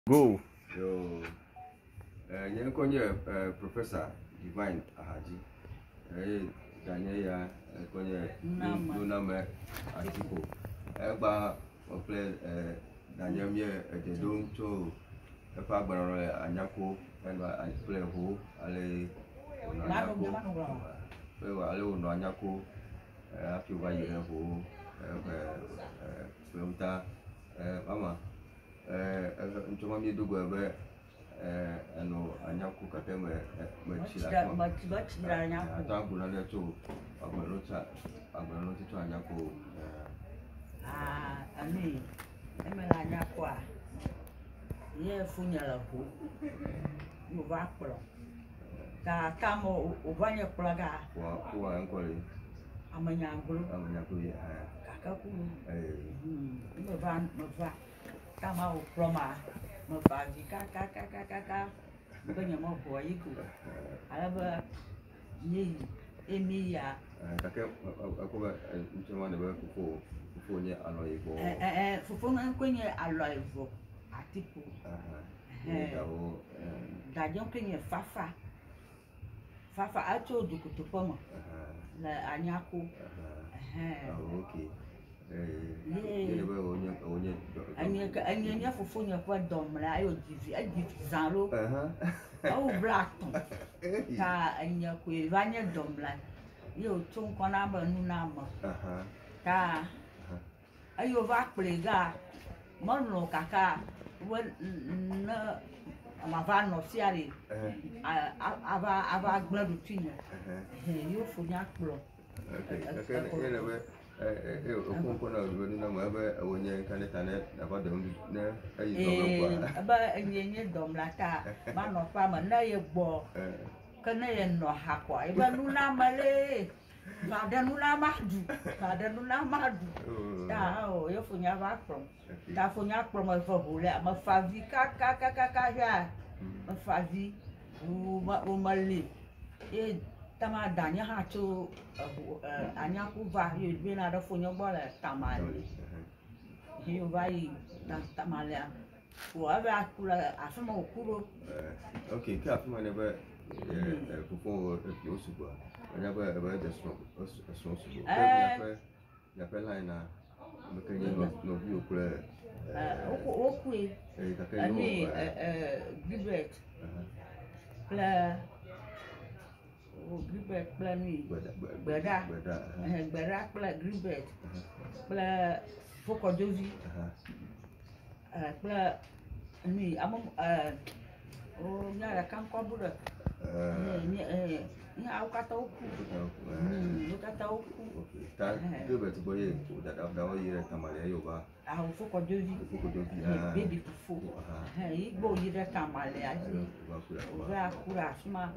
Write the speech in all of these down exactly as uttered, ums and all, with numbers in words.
Go. Yo, eh, nyen konye eh, Professor Divine Ahaji. Eh, Daniel ya eh, konye Nuname Attipoe. Eh, ba ople eh Daniel ye eh don to e pa gboro Anyako and I play ho ale Anyako. We wa ale no Anyako eh afi wa ye ho eh eh Volta eh mama eh ntoma mi dogo ebe eh ano Anyako kake me me chira ma ma chira Anyako ata guna le to agbero ta agbero ti to Anyako ah ami emela Anyako a ye funyala ho no va klo ka kamo ubanye plaga wa wa enkole amanyangulu Anyako ye kaka ku eh no va no va kama o ploma no va di kaka kaka kaka banya mo ko yiku alaba ye emi ya kake akoba ntoma ne ba fufo fufo nye aloy bo eh eh fufo na kwenye aloy bo Attipoe eh dawo da jon kwenye fafa fafa acho dukutu pomo la Anyako eh okay eh ne ba onye onye anya anya nya fufo nya kwa domla ayo jivi ajivi zanlo eh au blackton ta Anyako vanya domla yo tun kona ba Nuname ta ayo va prega mono kaka na ma va no siari ava ava gladu tinha yo funya klo okay okay ne ba eh eh o kon kon na Nuname ba onye kaneta ne na ba dem na ayi do kwa ba nyenye domla ta ma no pa ma na ye gbo kana ye no ha kwa iba Nuname le ba da Nuname adu ba da Nuname adu ta o yo funya va klo ta funya klo ma fa hole ma fa vi ka ka ka ka ka ja ma fa vi o ma o ma le e tama danya ha cho Anyako va yo be na da funya bo le tamale yo va yi tamale o aba kula afema okuro okay ka afema ne ba eh fufo e o sugo anya ba ba de so so sugo ya pe ya pe line na me kenye no no bi okura eh oku e eh ka ke no ani eh Gilbert pla o Gilbert pla ni gbeda eh gbeda pla Gilbert pla foko dovi eh pla ni amom eh o nyara kan ko bura ni eh ni awkata oku ni kata oku ta Gilbert boye da da da oye tamale yo ba ah foko dovi foko dovi ah baby fufo eh igbo yire tamale aji o va kura suma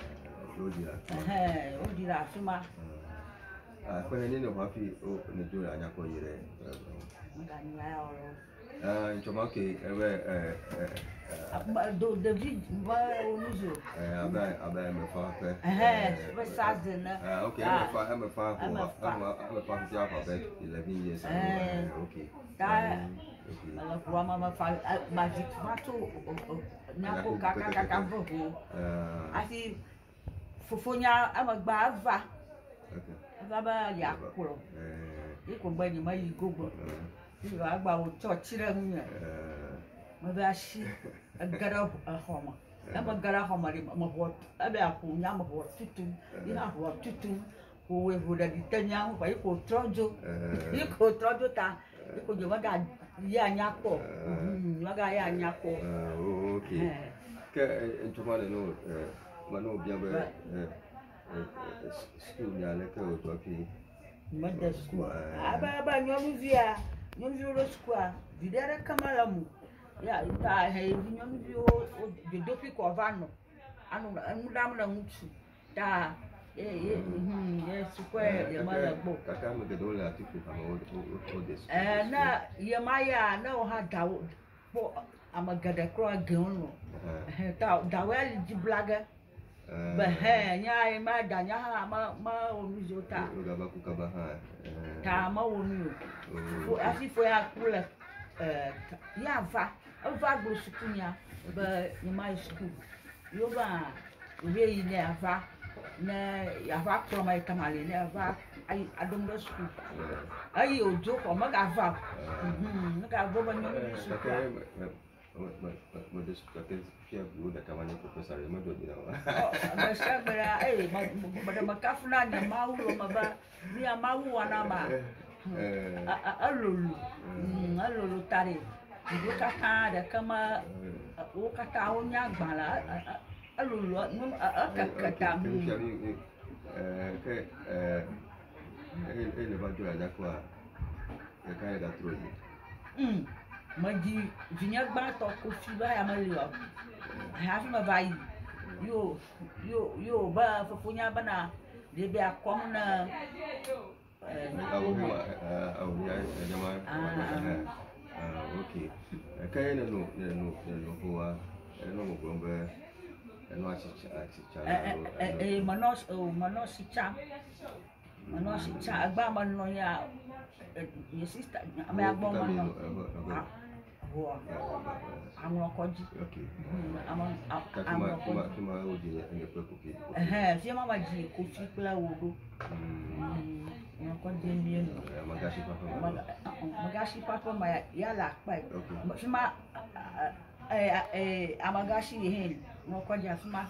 eh o dira suma ah ko ne ne wa fi o ne do Anyako yire ngani ya oro ah ntoma ke ebe eh eh do David va onuzo eh aba aba me fa pe eh va sazena ah okay me fa me fa ko me fa ti afa be eleven years eh okay ta ala kwa mama fa magic mato Anyako kaka kaka vogo asi fofonya amagba ava okay ava ba ya kuro eh iko gba ni mai gogo ni ba gba o church re mu eh mo ba shi agara homa ama gara homa ri mo ho abe aku nya mo ho tutu ina ho tutu ko we ho da ditanya mo ba iko trojo iko trojo ta iko je waga ya Anyako waga ya Anyako okay ke ntoma le no eh mano bia ba eh school ya le ke o to ki mother school aba aba nyomu via nyomu ro school videre kamala mu ya ita he nyomu vio de dopi ko vano anu anu dam na mutu ta eh eh eh square ya mala gbo kaka me ke do le Attipoe ka o o this eh na ya maya na o ha dawo po amagada kro agan no eh ta dawel di blaga ba he nya ma danya ha ma ma onuzo ta o ga ba ku ka ba ha ta ma onu o asi fo ya kula eh ya va ava glo sukunya be ni mai school yo ba we yi ne ava ne ava kro mai tamale ne ava ai adom do school ai ojo ko ma ga va mhm na ga bo ba nyo ni school ma de school que eu da tamanho professor eu mando de lá mas sabra eh ma ma kafuna ni mau ma ba ni mau wana ba eh alulu alulu tare ibu kata ada kama o kata o nya gbala alulu no akakata mu eh que eh ele vai jogar já com a cara da troia hum mas de vinha bato com fiba ya malio hafi ma vai yo yo yo ba fofunya bana de be akom na eh au au ya jamaa ah okay kaya na no no no kwa no mo gombe no achicha achicha eh eh manos o manos cha manos cha agba mano ya your sister me agbo mano ah amo koji okay amo amo kuma kuma odi ne pe ko ki eh fi mama ji ko fi pla wodo mm amo koji mi no magashi papa magashi papa ma ya la pa fi ma eh eh amagashi hen no koji afima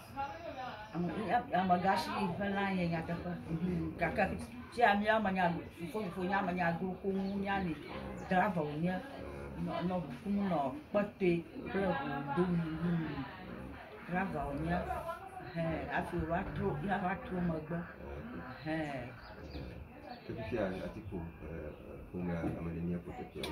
amagashi fala yen ya ta kaka si ami amanya fo fo nya amanya go ko nya ni drava nya no no como no pate pro do drava nya eh afi watro ya watro magba eh que que é Attipoe com a amadenia proteção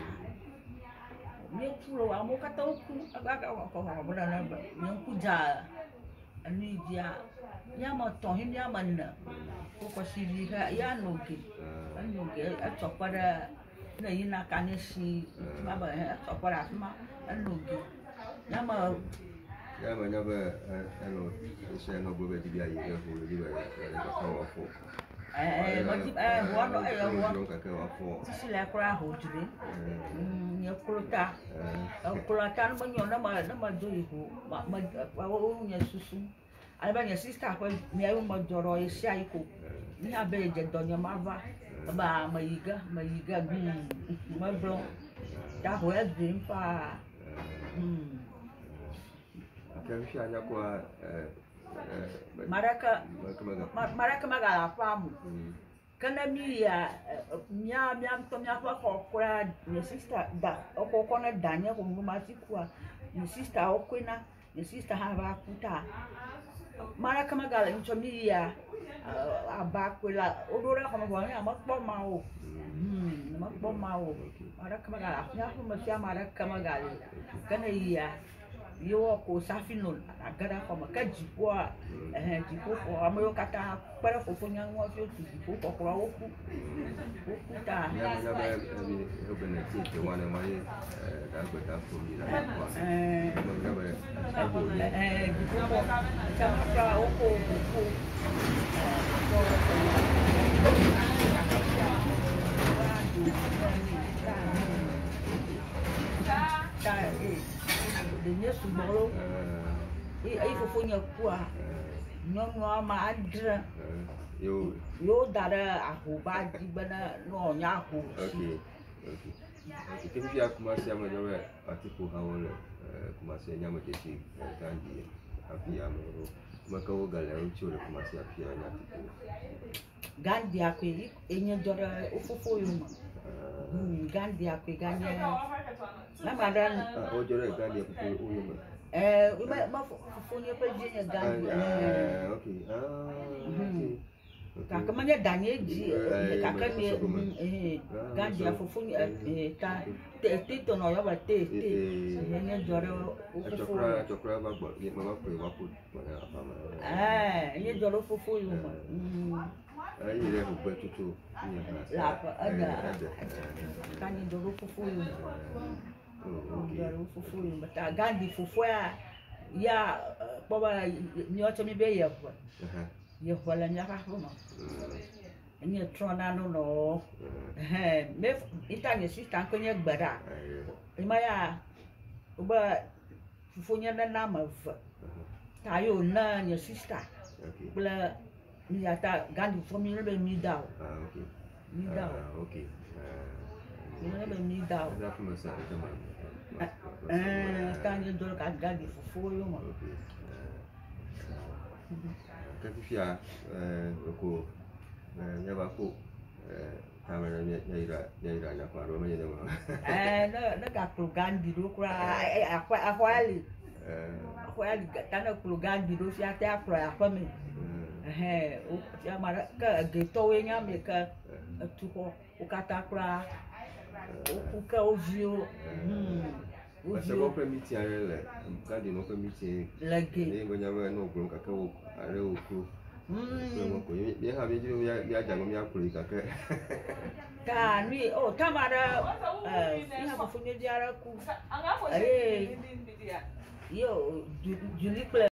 ni pulo amo kata ku aga ko ko ko na ba ni ku ja ani dia ya ma to hin ya man ko ko si li ya no ke ano ke a to para na ina kanesi ma ba a to para ma ano ke ya ma ya ma nya ba ano se no bo be di ya ye ko di ba ko wa fo eh mo di eh wo no eh wo no ka ka wa fo si la kra ho dire mm ya kulota kulota no nyo na ma na ma do ihu ma ma wo nya susu alba nya sister ko mi ayo mo joro isi aiko ni abe je donyo mava ba mayiga mayiga gum ma bro ta ho e dream pa mm akan shi anya ko maraka maraka magala famu kana mi ya nya mi am to nya fa ko kura ni sister da o ko ko na danya ko mu ma sikwa ni sister o ko na ni sister ha ba kuta maraka magala ncho mi ya abakwela odora kama kwa ya makpo mawo mm makpo mawo maraka magala nya ko ma sia maraka magala kana ya yo ko safino agara ko maka jipo eh jipo ko amoyo kata para ko ponya ngo so jipo ko ko wo ku wo ku ta ya ya ba ni o bene ti ke wana mai da ko ta ko mi da ko eh ya ba eh jipo ko ta pra wo ko ko ta eh de subolo e aí fofonha kwa nyono ama adra yo yo dara ahuba dibana no nya hu okay okay ke bi ya kuma sia ma jawe Attipoe hawole kuma sia nya ma keshi kandi afia mo maka wo gala o chole kuma sia afia nya Attipoe gandi akwe enye dora ofofo yo ma gandi akwe gandi na madan o jore gandi akwe o yo ma eh ma ma fofonye pe je gandi eh okay ah kaka manya danye ji kaka ni eh gandi afofonye eh ta te to no yo ba te te enye dora ofofo chokra chokra ba gbo ye ma ba pe wa ko ma apa ma eh enye dora ofofo yo ma ai ile ko pe tutu la ada kan ni dora ofofo yo dora ofofo yo ta gandi fofo ya ya baba ni o to mi be ye ko ye ko la nya ka ko ma ni trona no no eh me ita ni sister ko nye gbara ima ya But fufunya na nama v. Tayo na your sister. Okay. Bla mi ata gandi for mi be mi daw. Ah, okay. Mi daw. Ah, okay. Mi be mi daw. That from us, Eh, tanya dol ka gandi fufu yo ma. Okay. Kakifia eh ko eh nyaba ko eh kamera nyaira nyaira nya kwa ro menye ma. Eh, na na ka pro gandi do kura akwa akwali. Eh, akwali tana pro gandi do fi ate akro akwa me. Eh, o ya mara ka geto we nya me ka tuko o kata kura o ka o vio. Hmm. Você não permite a ela, cada não permite. Lagi. Nem banyak orang nak kurang kakak o, ada o kru. Hmm. Kurang dia habis tu dia dia jangan dia kurang kakak. Kan ni, oh tamara, eh, ni aku punya jaraku. Eh, yo, Julie